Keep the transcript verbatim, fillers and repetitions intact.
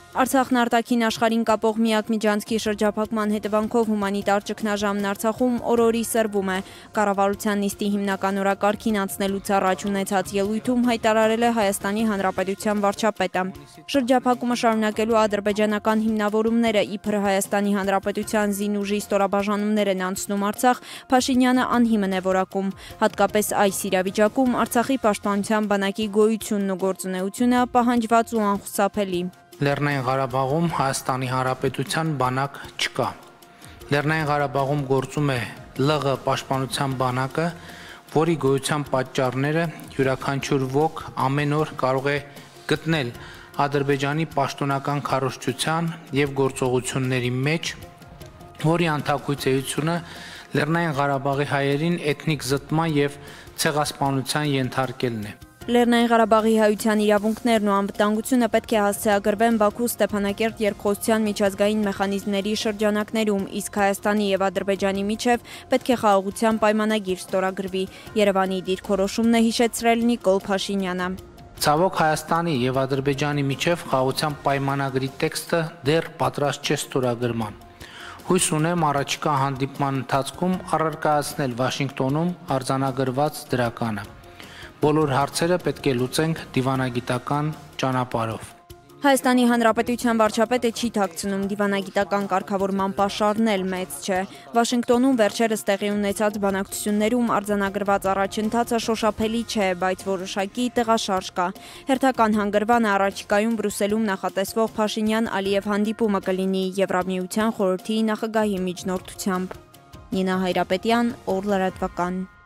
Արցախն արտաքին աշխարհին կապող միակ միջանցքի շրջափակման հետևանքով հումանիտար ճգնաժամն Արցախում օր-օրի սրվում է։ Կառավարության նիստի հիմնական օրակարգին անցնելուց առաջ ունեցած ելույթում հայտարարել է Հայաստանի Հանրապետության վարչապետը։ Շրջափակումը շարունակելու ադրբեջանական հիմնավորումները իբր Հայաստանի Հանրապետության զինուժի ստորաբաժանումներ են անցնում Արցախ, Փաշինյանը անհիմն է որակում։ Հատկապես այս իրավիճակում Արցախի պաշտպանության բանակի գոյությունն ու գործունեությունը պահանջված ու անխուսափելի։ Լեռնային Ղարաբաղում Հայաստանի Հանրապետության բանակ չկա։ Լեռնային Ղարաբաղում գործում է ԼՂ պաշտպանության բանակը, որի գոյության պատճառները յուրաքանչյուր ոք ամեն օր կարող է գտնել Ադրբեջանի պաշտոնական քարոզչության եւ գործողությունների մեջ, որի անթակույց էությունը Լեռնային Ղարաբաղի հայերին էթնիկ զտման եւ ցեղասպանության ենթարկելն է։ Լեռնային Ղարաբաղի հայության իրավունքներն ու անվտանգությունը պետք է հասցեագրվեն Բաքու Ստեփանակերտ երկխոսության միջազգային մեխանիզմների շրջանակներում, իսկ Հայաստանի եւ Ադրբեջանի միջև պետք է խաղաղության պայմանագիր ստորագրվի։ Երևանի դիրքորոշումն է հիշեցրել Նիկոլ Փաշինյանը։ Ցավոք Հայաստանի եւ Ադրբեջանի միջև խաղաղության պայմանագրի տեքստը դեռ պատրաստ չէ ստորագրման։ Հույս ունեմ առաջիկա հանդիպման ընթացքում առարկայացնել Վաշինգտոնում արձանագրված դրականը։ Բոլոր հարցերը պետք է լուծենք դիվանագիտական ճանապարհով։ Հայաստանի Հանրապետության վարչապետը չի թաքցնում դիվանագիտական կարգավորման պաշարն էլ մեծ չէ։ Վաշինգտոնում վերջերս տեղի ունեցած բանակցություններում արձանագրված առաջընթացը շոշափելի չէ, բայց որոշակի տեղաշարժ կա։ Հերթական հանգրվանը առաջիկայում Բրյուսելում նախատեսվող Փաշինյան-Ալիև հանդիպումը կլինի Եվրամիության խորհրդի նախագահի միջնորդությամբ։ Նինա Հայրապետյան, Օր լրատվական։